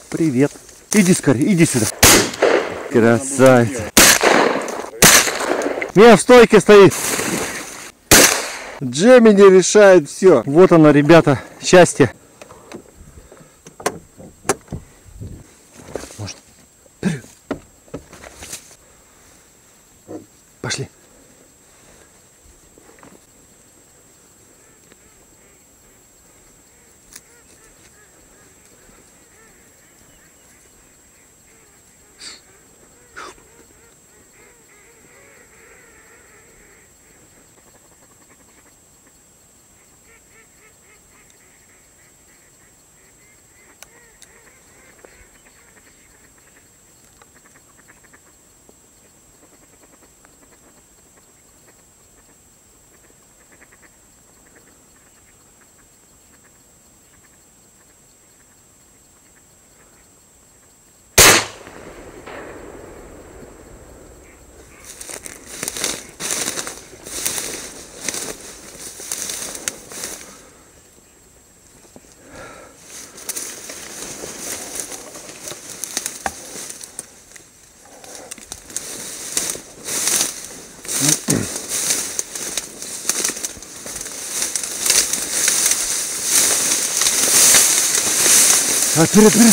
Привет. Иди скорее, иди сюда. Красавица. Мия в стойке стоит. Джемини решает все. Вот оно, ребята, счастье. Может. Пошли. Вперед, вперед!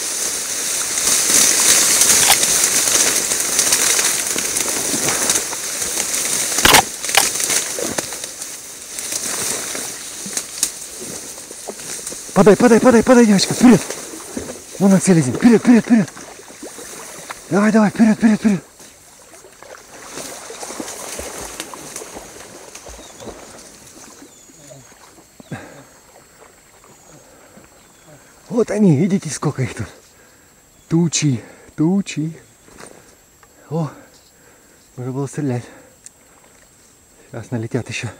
Подай, девочка, вперед! Вон на селезень, вперед! Давай, вперед! Вот они, видите, сколько их тут. Тучи. О, можно было стрелять. Сейчас налетят еще.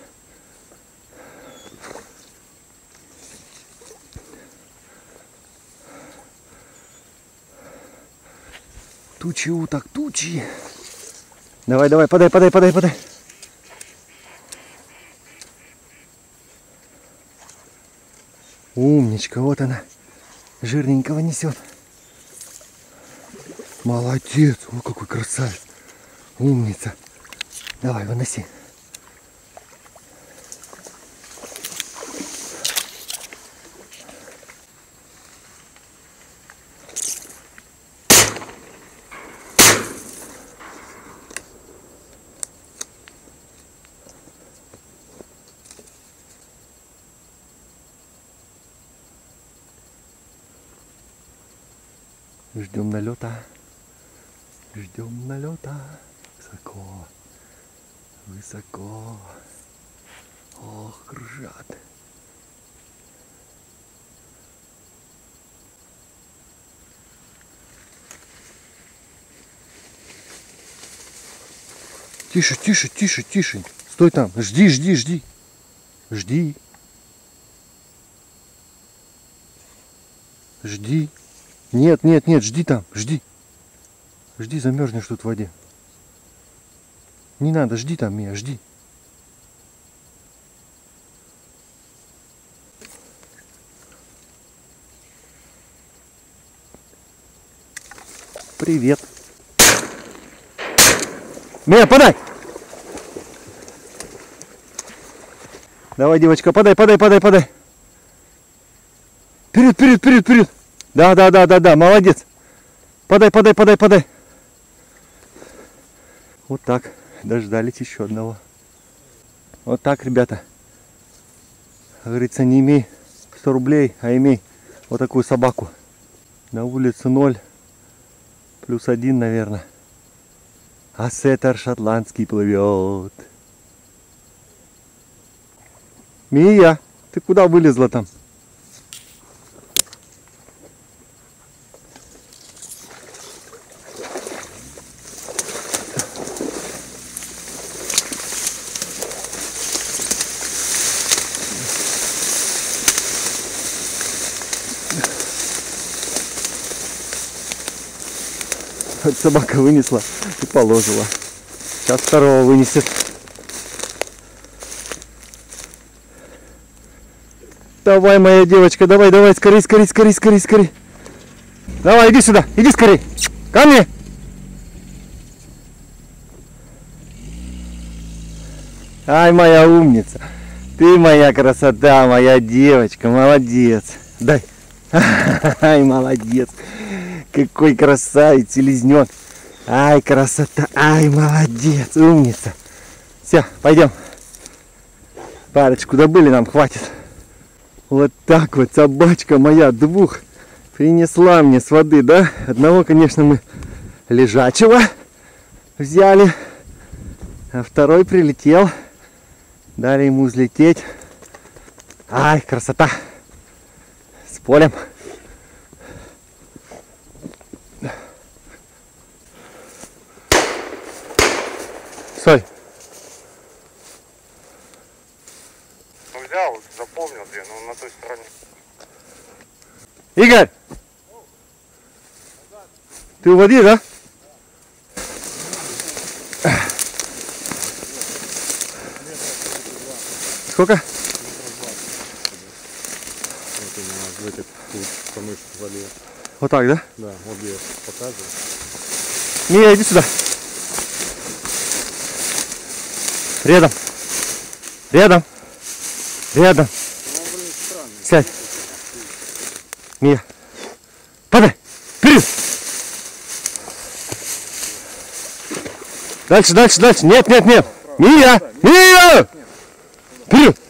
Тучи уток, тучи. Давай, подай. Умничка, вот она. Жирненького несет. Молодец. О, какой красавец. Умница. Давай, выноси. Ждем налета. Высоко. Ох, кружат. Тише. Стой там. Жди. Нет, жди там, жди. Жди, замерзнешь тут в воде. Не надо, жди там, Мия, жди. Привет. Мия, подай! Давай, девочка, подай. Вперед. Да, молодец. Подай. Вот так, дождались еще одного. Вот так, ребята. Как говорится, не имей 100 рублей, а имей вот такую собаку. На улице 0, +1, наверное. А сеттер шотландский плывет. Мия, ты куда вылезла там? Собака вынесла и положила. Сейчас второго вынесет. Давай, моя девочка, давай, скорей. Давай, иди сюда, иди скорей. Ко мне. Ай, моя умница. Ты моя красота, моя девочка, молодец. Дай. Ай, молодец. Какой красавец, селезнёк. Ай, красота, ай, молодец, умница. Все, пойдем. Парочку добыли, нам хватит. Вот так вот собачка моя двух принесла мне с воды, да? Одного, конечно, мы лежачего взяли, а второй прилетел. Дали ему взлететь. Ай, красота. С полем. Соль. Ну, взял, запомнил две, но на той стороне. Игорь! Ты у воды, да? Сколько? Вот у меня в этих камышах залез. Вот так, да? Да, вот где я показываю. Мия, иди сюда. Рядом. Рядом. Рядом. Ну, блин, странно. Сядь. Мия. Падай. Вперед. Дальше, дальше, дальше. Нет, нет, нет. Мия. Мия. Вперед.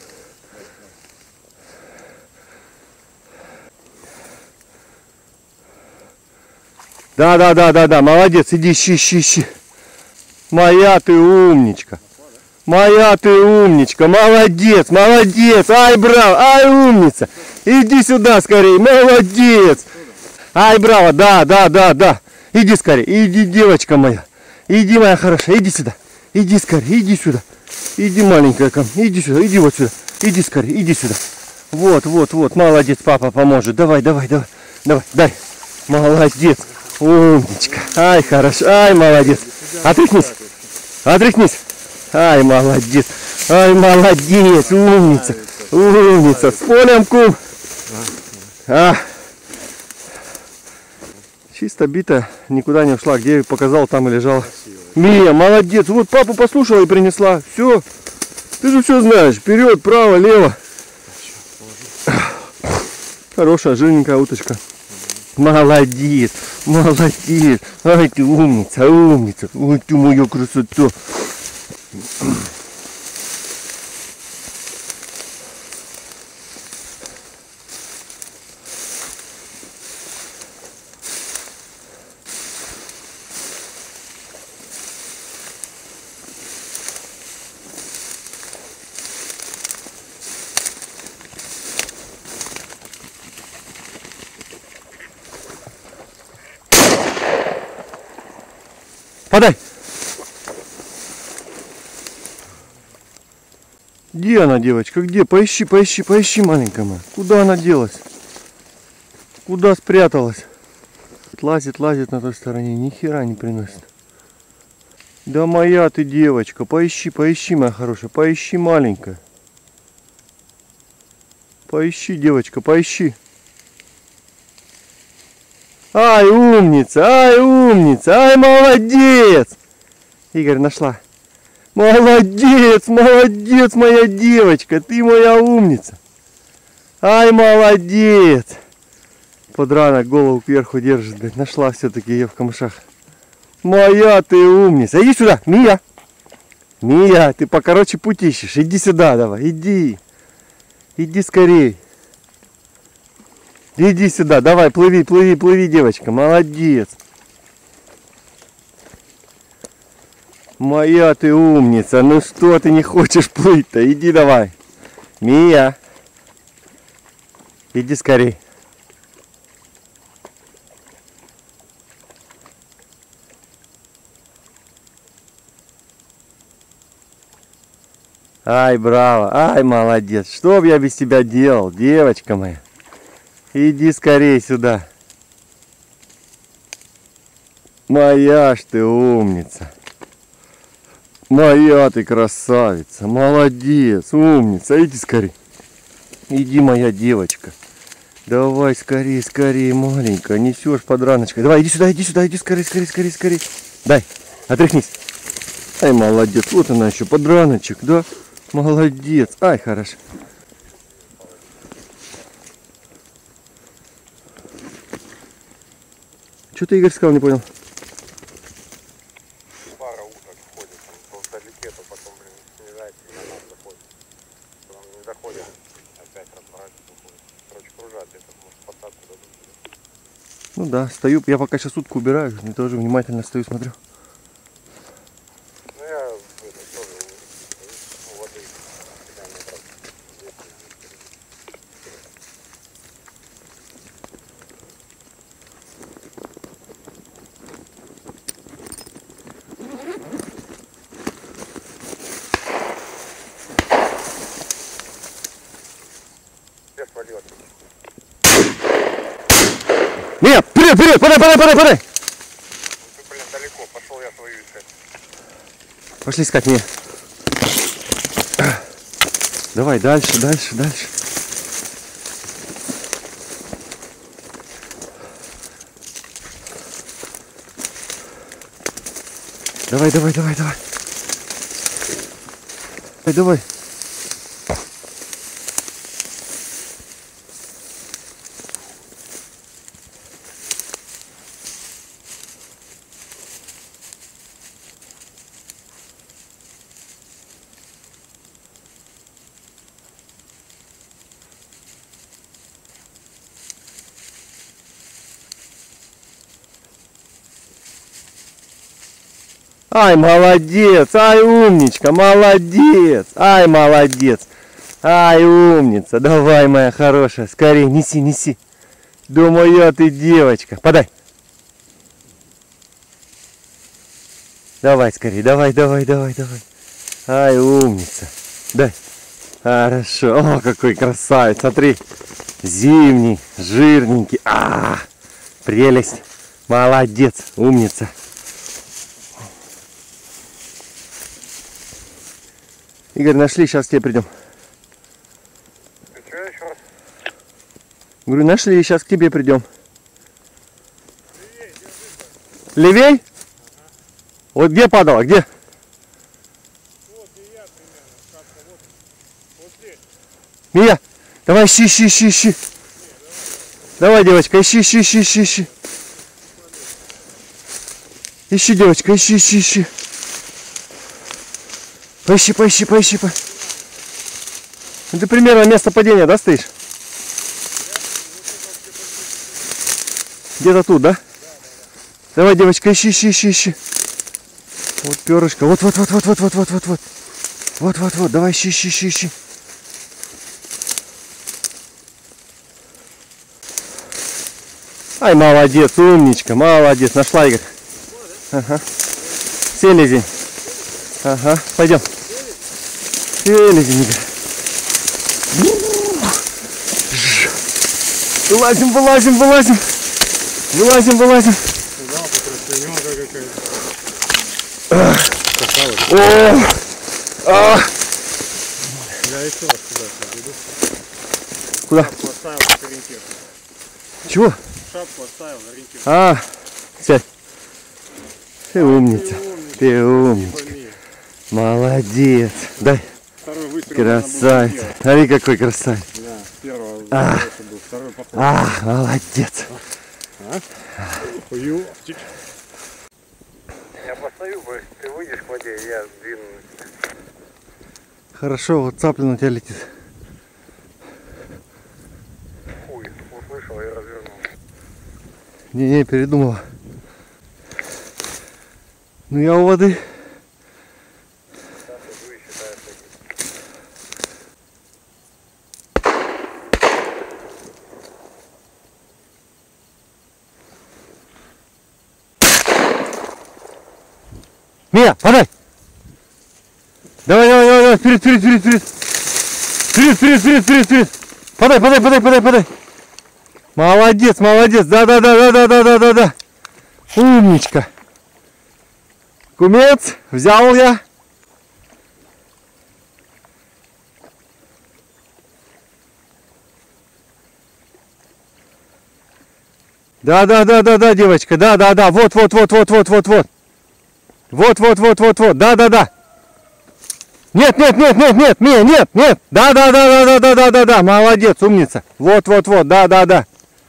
Да. Молодец. Иди, ищи. Моя ты умничка. Моя ты умничка. Молодец. Ай, браво. Ай, умница. Иди сюда скорее. Молодец. Ай, браво. Да. Иди скорее. Иди, девочка моя. Иди, моя хорошая. Иди сюда. Иди скорее. Иди сюда. Иди, маленькая ко мне. Иди сюда. Иди вот сюда. Иди скорее. Иди сюда. Вот. Молодец. Папа поможет. Давай. Дай. Молодец. Умничка. Ай, хорошо. Ай, молодец. Отряхнись. Ай, молодец. Умница. С полем, кум. Чисто битая, никуда не ушла. Где я показал, там и лежала. Мия, молодец. Вот папу послушала и принесла. Все. Ты же все знаешь. Вперед, право, лево. Хорошая, жирненькая уточка. Молодец. Ай, ты умница. Ой, ты моя красота. Подай. Где она, девочка? Где? Поищи, маленькая моя. Куда она делась? Куда спряталась? Лазит на той стороне. Ни хера не приносит. Да моя ты девочка. Поищи, моя хорошая. Поищи, маленькая. Поищи, девочка, поищи. Ай, умница, ай, молодец. Игорь, нашла. Молодец, моя девочка, ты моя умница. Ай, молодец. Подранок голову кверху держит, блядь. Нашла все-таки ее в камышах. Моя ты умница. Иди сюда, Мия. Мия, ты покороче путь ищешь. Иди сюда давай, иди. Иди скорей. Иди сюда, давай, плыви, девочка. Молодец. Моя ты умница. Ну что ты не хочешь плыть-то? Иди давай. Мия. Иди скорей. Ай, браво. Ай, молодец. Что б я без тебя делал, девочка моя? Иди скорей сюда. Моя ж ты умница. Моя ты красавица. Молодец, умница. Иди скорей. Иди, моя девочка. Давай, скорее, скорее, маленькая, несешь подраночкой. Давай, иди сюда, иди скорее, скорее, скорее, скорее. Дай, отряхнись. Ай, молодец, вот она еще, подраночек, да? Молодец, ай, хорошо. Что ты, Игорь, сказал, не понял? Пара уток входит, там вдалеке, то потом, блин, снижается и на нас заходит. Потом не доходит, опять разворачивается, уходит. Короче, кружат где-то, может, посадку дадут. Ну да, стою, я пока сейчас утку убираю, я тоже внимательно стою, смотрю. Ну я тоже у воды кидаю на брат. Где свалил? Нет, вперед, вперед, подай. Ну ты, блин, далеко, пошел я свою искать. Пошли искать меня. Давай, дальше. Давай. Давай. Ай, молодец, ай, умничка, молодец, ай, молодец, ай, умница, давай, моя хорошая, скорее, неси. Думаю, ты девочка, подай. Давай, скорее, давай. Ай, умница, дай. Хорошо, о, какой красавец, смотри, зимний, жирненький, прелесть, молодец, умница. Игорь, нашли, сейчас к тебе придем. Ты что еще раз? Говорю, нашли, сейчас к тебе придем. Левей? Ага. Вот где падала, где? Вот и я примерно, как-то вот здесь. Мия, давай ищи. Давай, девочка, ищи. Ищи, девочка, ищи. Поищи. Ты примерно место падения, да, стоишь? Где-то тут, да? Давай, девочка, ищи. Вот перышко. Вот. Давай, ищи. Ай, молодец, умничка, молодец. Нашла, Игорь. Ага. Селезень. Ага, пойдем. Селезень, Игорь. Вылазим. Я еще раз сюда иду. Куда? Поставил как ориентир. Чего? Шапку оставил, ориентир. Сядь. Ты умница. Молодец. Дай. Второй выстрел. Красавец. Смотри, какой красавец. Да, с первого был, второй поход. Молодец. Хуёвчик. Я постою, ты выйдешь к воде, я двинусь. Хорошо, вот цапля на тебя летит. Хуй, услышал и развернул. Не, передумала. Ну я у воды. Сейчас иду и считаю шаги. Мия, подай! Давай, вперед! Вперед! Подай! Молодец! Да! Умничка! Кумец, взял я. Да, девочка, да. Вот. Вот. Да. Нет. Мия, нет. Да. Молодец, умница. Вот. Да.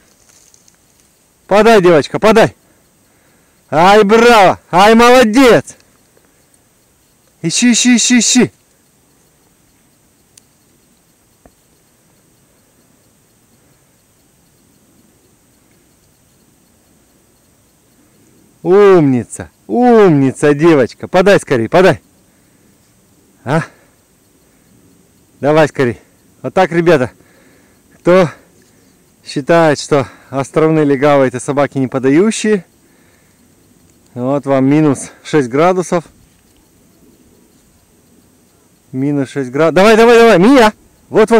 Подай, девочка, подай. Ай, браво. Ай, молодец. Ищи. Умница, девочка. Подай скорее, подай. А? Давай скорее. Вот так, ребята. Кто считает, что островные легавые это собаки не подающие, вот вам минус 6 градусов. Минус 6 градусов. Давай, Мия. Вот.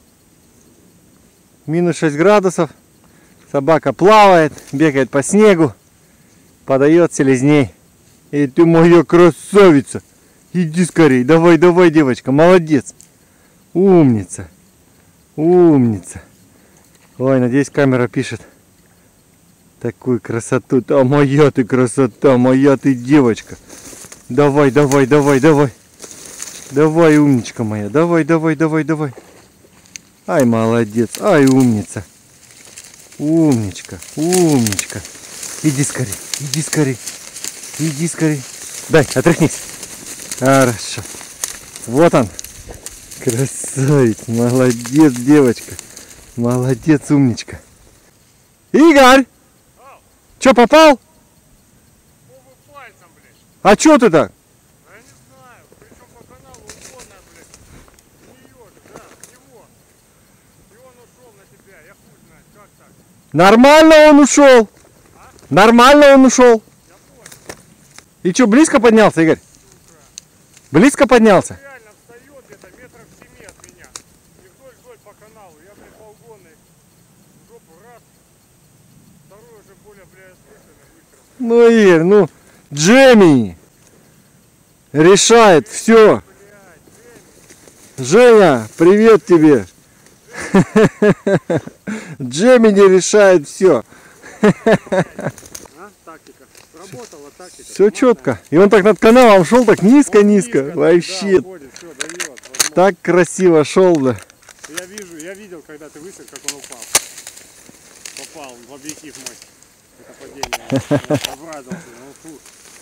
Минус 6 градусов. Собака плавает, бегает по снегу. Подает селезней. И ты моя красавица. Иди скорей. Давай, девочка. Молодец. Умница. Ой, надеюсь, камера пишет такую красоту. Да, моя ты красота, моя ты девочка. Давай. Давай, умничка моя. Давай. Ай, молодец. Ай, умница. Умничка. Иди скорей. Дай, отряхнись. Хорошо. Вот он. Красавец. Молодец, девочка. Молодец, умничка. Игорь! Че, попал? Пальцем, блядь. А че ты так? Я не знаю. Причем по каналу угодно, блядь. Нее же, да, его. И он ушел на тебя. Я хуй знает, как так. Нормально он ушел. Нормально он ушел. Я понял. И что, близко поднялся, Игорь? Близко поднялся? Реально встает где-то метров 7 от меня. И вдоль по каналу. Я, блядь, полгоны в жопу раз. Второй уже более, блядь, осмысленный выстрел. Ну, Игорь, ну, Джемини решает все. Женя, привет тебе. Джемини решает все. Тактика. Сработала тактика. Все четко. И он так над каналом шел, так низко. Вообще. Да, уходит, все, дает, так красиво шел, да. Я видел, когда ты выстрел, как он упал. Попал в объектив мой. Это падение. Обрадовался. Ну, фу.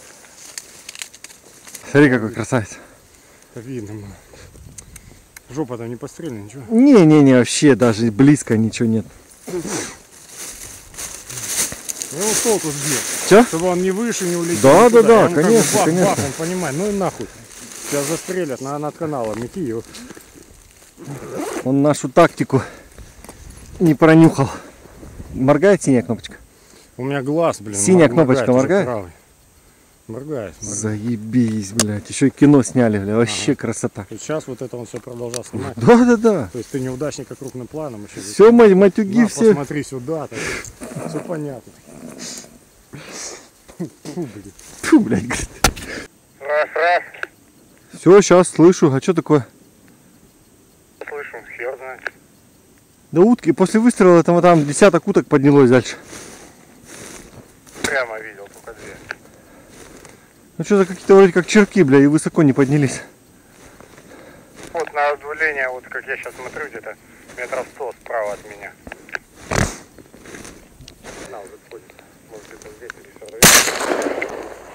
Смотри, какой красавец. Это видно, man. Жопа там не пострельна, ничего? Не, вообще даже близко ничего нет. Я его с толку сбил. Че? Чтобы он не выше, не улетел. Да, конечно, конечно. Бах, он понимает, ну и нахуй. Сейчас застрелят над каналом, идти его. Он нашу тактику не пронюхал. Моргает синяя кнопочка? У меня глаз, блин. Синяя кнопочка моргает? Правый. Моргает. Заебись, блядь. Еще и кино сняли, блядь. Вообще красота. Сейчас вот это он все продолжал снимать. Да. То есть ты неудачника крупным планом еще. Все, матюги, все. Посмотри сюда, все понятно. Фу, блядь, говорит. Раз. Все, сейчас слышу. А что такое? Слышу, хер знает. Да утки, после выстрела там десяток уток поднялось дальше. Прямо видел, только 2. Ну что-то какие-то вроде как черки, бля, и высоко не поднялись. Вот на удивление, вот как я сейчас смотрю, где-то метров 100 справа от меня. На, уже сходит. Может где-то здесь или все равно.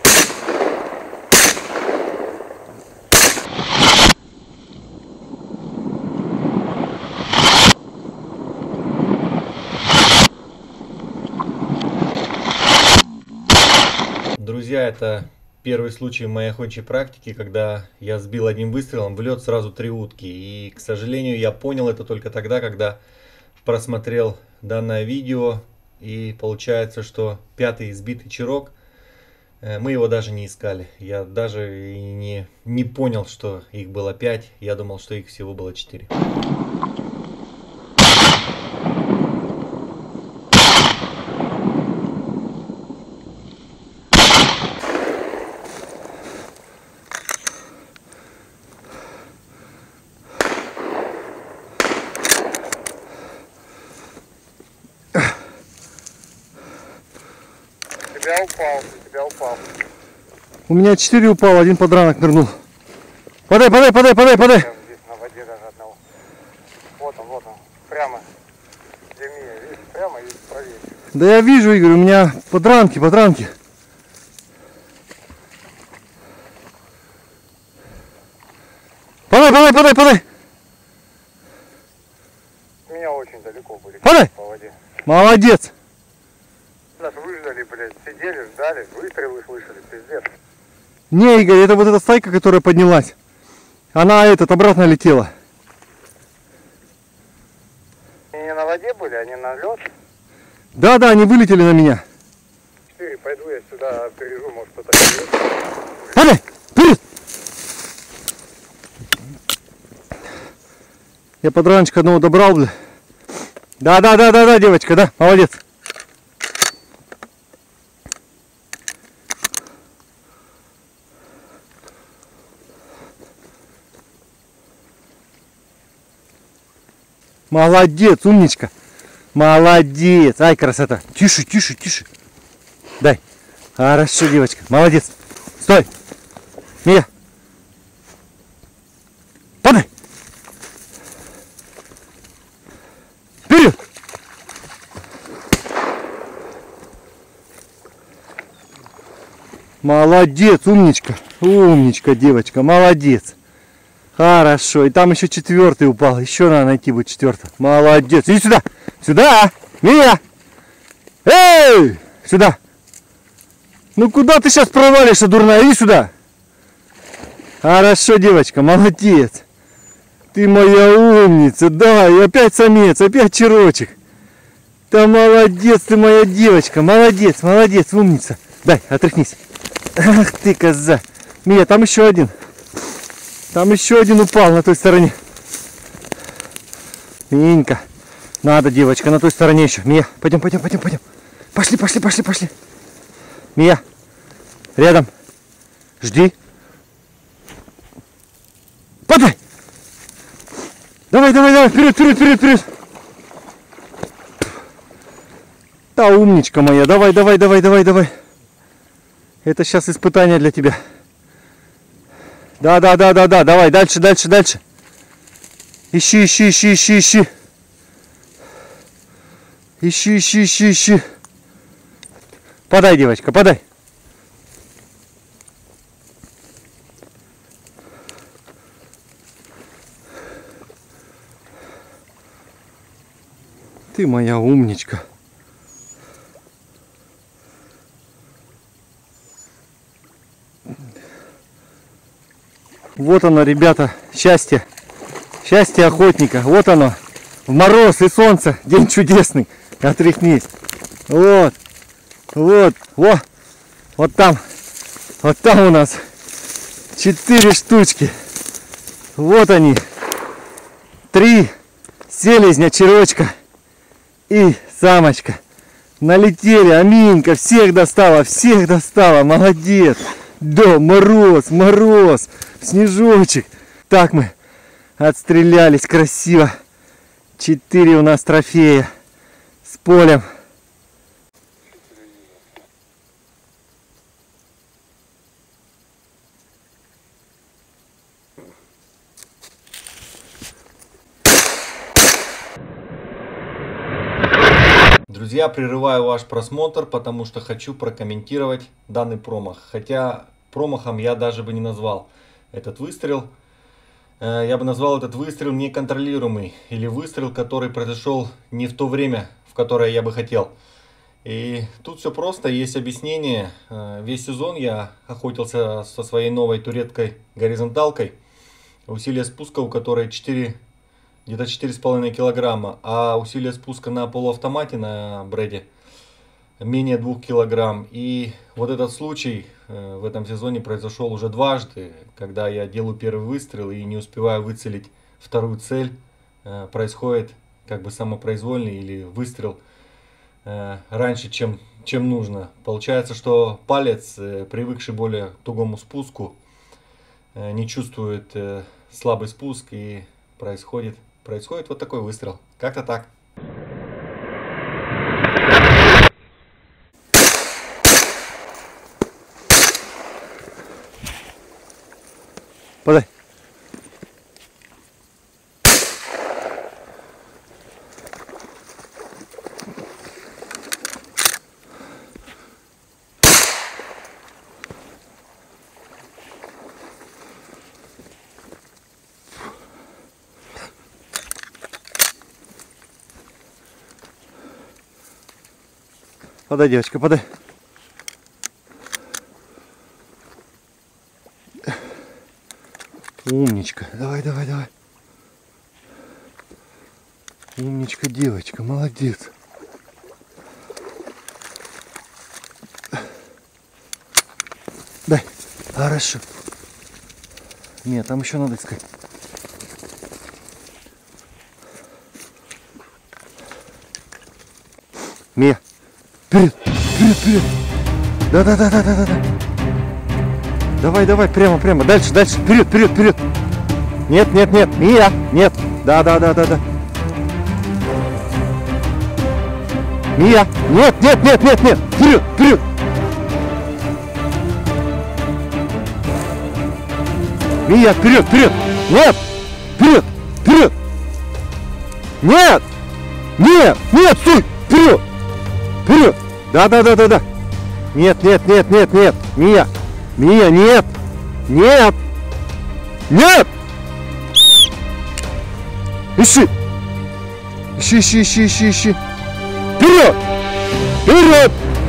Друзья, это первый случай в моей охотничьей практике, когда я сбил одним выстрелом в лед сразу 3 утки. И, к сожалению, я понял это только тогда, когда просмотрел данное видео. И получается, что 5-й избитый черок, мы его даже не искали. Я даже и не понял, что их было 5. Я думал, что их всего было 4. тебя упал. У меня 4 упало, один подранок нырнул. Подай. Прямо здесь на воде даже одного. Вот он. Прямо. Где Мия, видишь? Прямо и правее. Да я вижу, Игорь, у меня подранки. Подай. Меня очень далеко были Подай. по воде. Молодец. Нас выждали, блядь, сидели, ждали, выстрелы слышали, пиздец. Не, Игорь, это вот эта стайка, которая поднялась. Она обратно летела. Они не на воде были, они на лед. Да, они вылетели на меня. 4, пойду я сюда перейду, может кто-то перейдет. Подай, вперед! Я подраночка одного добрал, бля. Да, девочка, да, молодец. Молодец, умничка. Молодец. Ай, красота. Тише. Дай. Хорошо, девочка. Молодец. Стой. Мия. Подай. Вперед. Молодец, умничка. Умничка, девочка. Молодец. Хорошо. И там еще 4-й упал. Еще надо найти будет 4-й. Молодец. Иди сюда. Сюда. Мия. Эй! Сюда. Ну куда ты сейчас провалишься, дурная? Иди сюда. Хорошо, девочка. Молодец. Ты моя умница. Да, и опять самец. Опять черочек. Да молодец ты, моя девочка. Молодец. Умница. Дай, отряхнись. Ах ты, коза. Мия, там еще один. Там еще один упал на той стороне. Минька. Надо, девочка, на той стороне еще. Мия, пойдем. Пошли. Мия, рядом. Жди. Подай. Давай. Вперед. Да, умничка моя. Давай. Это сейчас испытание для тебя. Да. Давай, дальше. Ищи. Ищи. Подай, девочка, подай. Ты моя умничка. Вот оно, ребята, счастье. Счастье охотника. Вот оно. В мороз и солнце. День чудесный. Отряхнись. Вот там у нас 4 штучки. Вот они. 3 селезня, черочка и самочка. Налетели, Аминка, всех достала. Молодец. Да, мороз, снежочек. Так мы отстрелялись красиво. 4 у нас трофея с полем. Друзья, прерываю ваш просмотр, потому что хочу прокомментировать данный промах. Хотя промахом я даже бы не назвал этот выстрел. Я бы назвал этот выстрел неконтролируемый. Или выстрел, который произошел не в то время, в которое я бы хотел. И тут все просто, есть объяснение. Весь сезон я охотился со своей новой турецкой горизонталкой. Усилие спуска у которой где-то 4,5 килограмма, а усилие спуска на полуавтомате на бреде менее 2 килограмм. И вот этот случай в этом сезоне произошел уже дважды, когда я делаю первый выстрел и не успеваю выцелить вторую цель. Происходит как бы самопроизвольный или выстрел раньше, чем нужно. Получается, что палец, привыкший более к тугому спуску, не чувствует слабый спуск, и происходит вот такой выстрел. Как-то так. Подай, девочка, подай. Умничка. Давай, давай, давай. Умничка, девочка, молодец. Дай. Хорошо. Нет, там еще надо искать. Мия. Вперед, вперед, вперед. Да. Давай, давай, прямо, прямо. Дальше, дальше. Вперед, вперед, вперед. Нет. Мия, нет. Да. Мия, нет. Вперед, вперед. Мия, вперед. Нет. Вперед. Нет, стой. Вперед. Да. Нет. Мия, нет. Ищи. Вперед.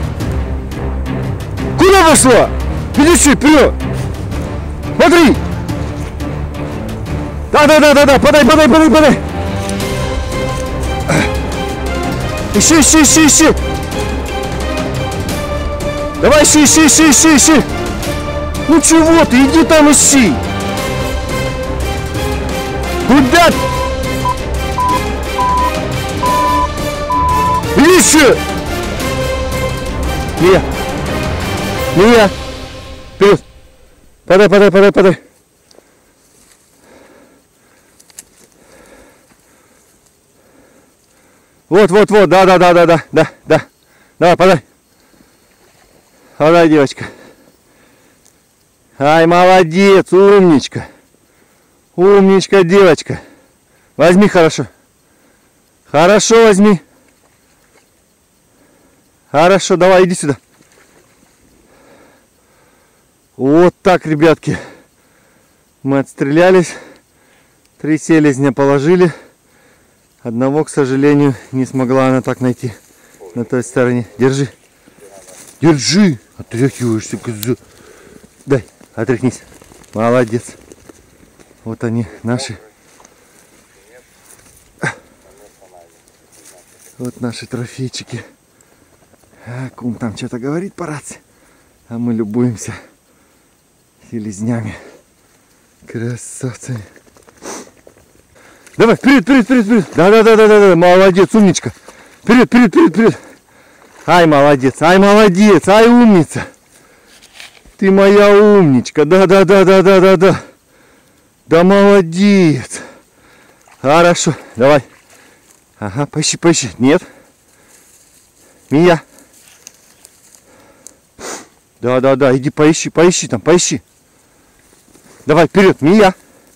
Куда пошла? Иди вперед. Смотри. Да. Подай. Ищи. Давай, ищи. Ну чего ты? Иди там ищи. Куда? Ищи. Мия. Вперед. Подай. Вот. Да. Давай, подай. Подай, девочка. Ай, молодец, умничка. Умничка, девочка. Возьми хорошо. Хорошо возьми. Хорошо, давай, иди сюда. Вот так, ребятки. Мы отстрелялись. 3 селезня положили. Одного, к сожалению, не смогла она так найти. На той стороне. Держи. Отряхиваешься, коза. Дай, отряхнись. Молодец. Вот они, наши. Вот наши трофейчики. А кум там что-то говорит по рации. А мы любуемся селезнями. Красавцы. Давай, вперед. Да. Молодец, умничка. Вперед. Ай, молодец. Ай, умница. Ты моя умничка. Да. Да, молодец. Хорошо. Давай. Ага, поищи. Нет. Мия. Да. Иди поищи. Давай, вперед. Мия.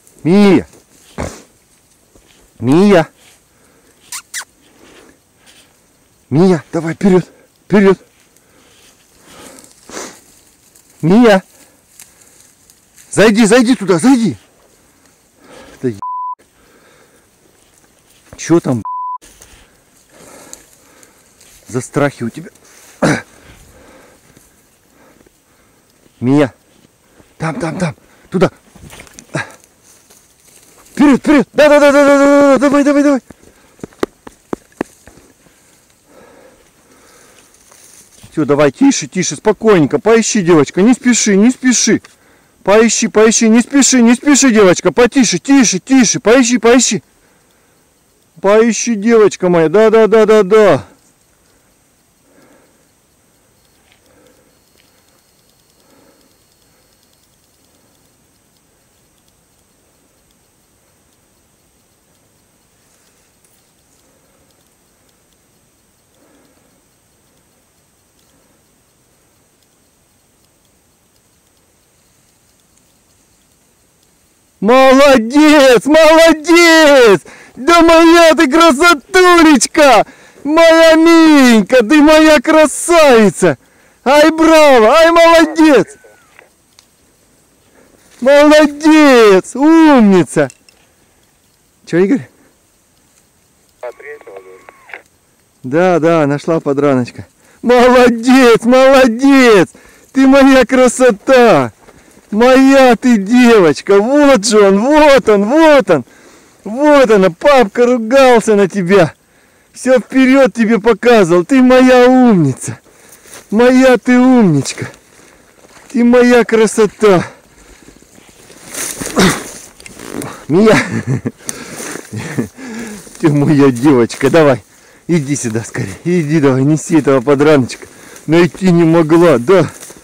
Мия, давай, вперед. Мия. Зайди туда, зайди. Да, чё там за страхи у тебя? Мия. Там. Туда. Вперед. Да. Давай. Все, давай, тише, спокойненько. Поищи, девочка, не спеши. Поищи, не спеши, девочка. Потише, тише. Поищи. Поищи, девочка моя. Да. Молодец! Да моя ты красотулечка! Моя миленька, ты моя красавица! Ай, браво! Ай, молодец! Молодец! Умница! Че, Игорь? Да, нашла подраночка. Молодец, молодец! Ты моя красота! Моя ты девочка! Вот же он, вот он, вот он! Вот она, папка ругался на тебя! Все вперед тебе показывал! Ты моя умница! Моя ты умничка! Ты моя красота! Мия! Ты моя девочка, давай! Иди сюда скорее, иди давай, неси этого подраночка. Найти не могла, да?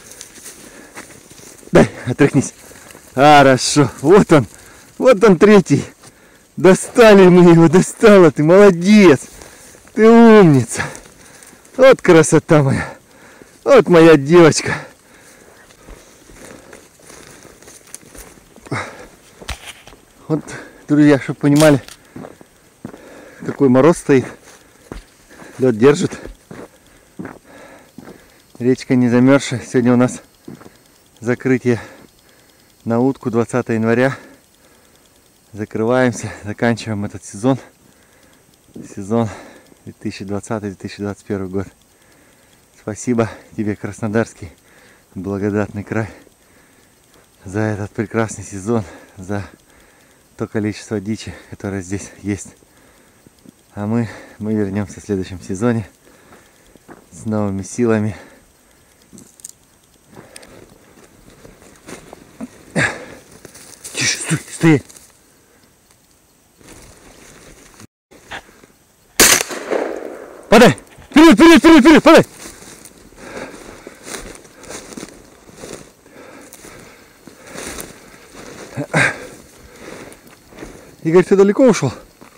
Дай, отряхнись. Хорошо, вот он третий. Достали мы его, достала ты, молодец. Ты умница. Вот красота моя. Вот моя девочка. Вот, друзья, чтобы понимали, какой мороз стоит. Лед держит. Речка не замерзшая. Сегодня у нас закрытие на утку 20 января. Закрываемся, заканчиваем этот сезон. Сезон 2020-2021 год. Спасибо тебе, Краснодарский благодатный край, за этот прекрасный сезон, за то количество дичи, которое здесь есть. А мы вернемся в следующем сезоне с новыми силами. Тише, стой, стоять! Подай! Вперед, вперед, вперед, вперед, подай! Игорь, ты далеко ушел?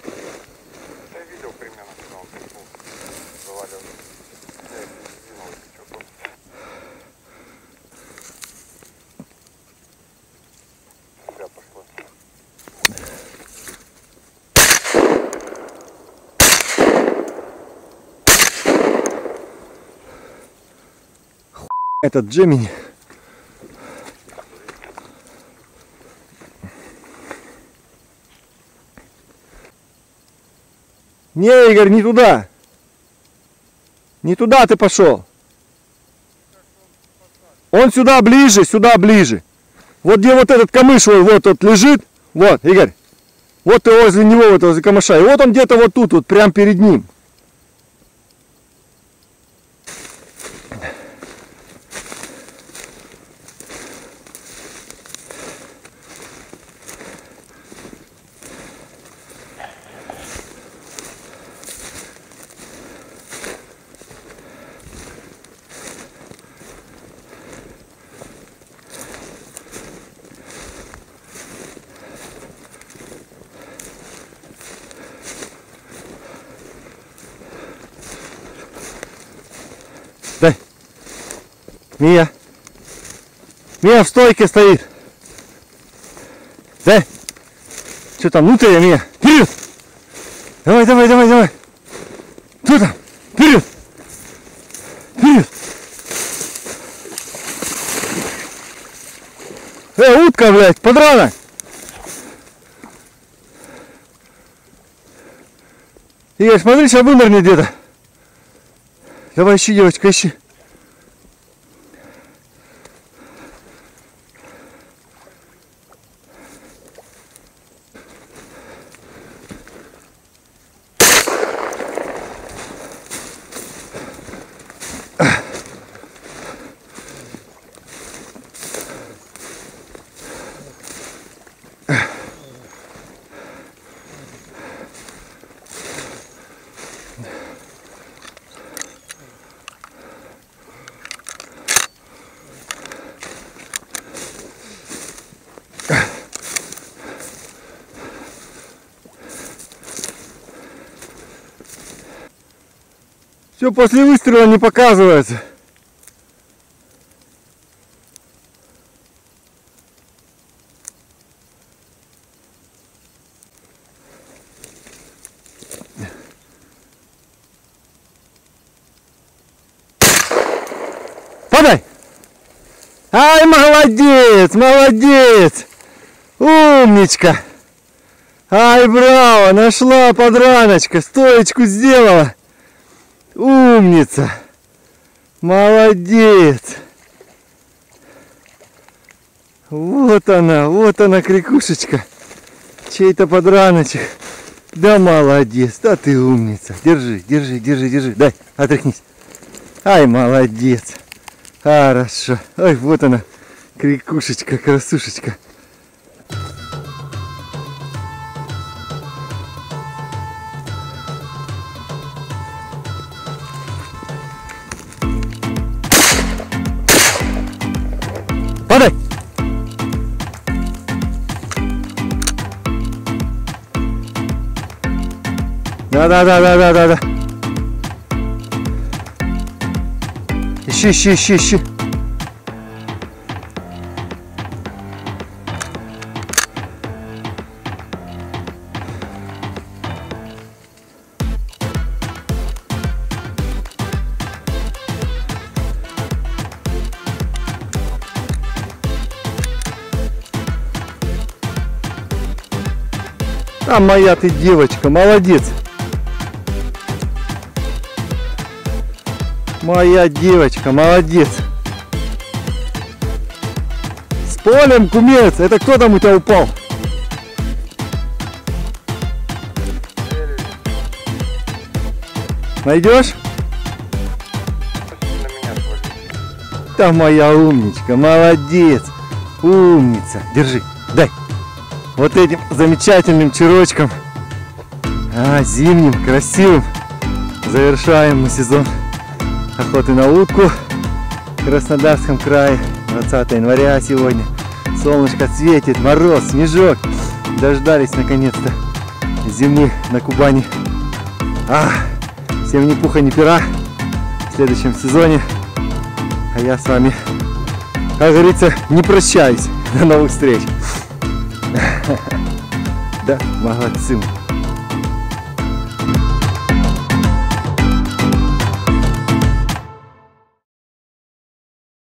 Этот Джемини. Не, Игорь, не туда. Не туда ты пошел. Он сюда ближе, сюда ближе. Вот где вот этот камыш вот лежит. Вот, Игорь. Вот ты возле него, вот возле камыша. И вот он где-то вот тут, вот прям перед ним. Дай. Мия. Мия в стойке стоит. Дай. Что там внутри, Мия? Вперед! Давай, давай, давай, давай. Кто там? Вперед! Вперед! Утка, блядь, подранок! Игорь, смотри, сейчас вынырнет где-то. Давай ищи, девочка, ищи. Все после выстрела не показывается. Подай! Ай, молодец, молодец! Умничка! Ай, браво! Нашла подраночка, стоечку сделала. Умница! Молодец! Вот она, крикушечка. Чей-то подраночек. Да молодец, да ты умница. Держи, держи, держи, держи. Дай, отряхнись. Ай, молодец. Хорошо. Ой, вот она, крикушечка, красушечка. Падай! Да. Ищи. А моя ты девочка, молодец. Моя девочка, молодец. С полем, кумец. Это кто там у тебя упал? Найдешь? Да моя умничка, молодец. Умница. Держи, дай. Вот этим замечательным черочком, зимним, красивым, завершаем мы сезон охоты на утку в Краснодарском крае. 20 января сегодня. Солнышко светит, мороз, снежок. Дождались наконец-то зимы на Кубани. Всем ни пуха, ни пера в следующем сезоне. А я с вами, как говорится, не прощаюсь. До новых встреч. Да, молодцы.